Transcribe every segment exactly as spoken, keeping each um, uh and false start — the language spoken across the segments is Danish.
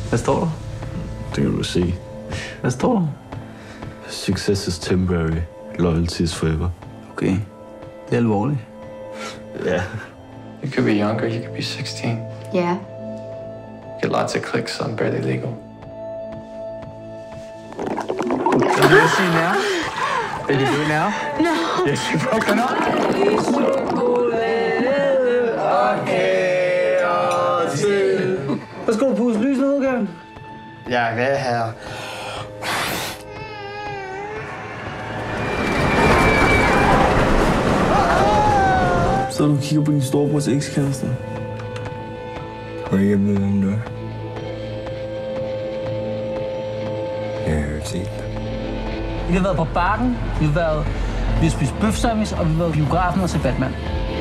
Hvad står der? Det kan du se. Hvad står der? Success is temporary, loyalty is forever. Okay, det er alvorligt. Ja. Yeah. You could be younger, you could be sixteen. Yeah. Get lots of clicks on barely legal. Can you see now? Can you do it now? No. Yes, you broke it up. Værsgo, pusse lysene ud, Kevin. Jeg vil have. Så du kigger på din storebrors ekskæreste. Og jeg ved, hvem du er. Jeg har hørt set dig. Vi har været på Bakken, vi har været, vi har spist bøfsandwich, og vi har været i biografen og set Batman.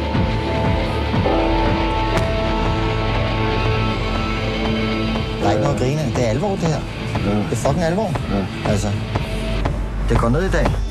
Der er ikke noget at grine. Det er alvor, det her. Det er fucking alvor. Ja. Altså, det går ned i dag.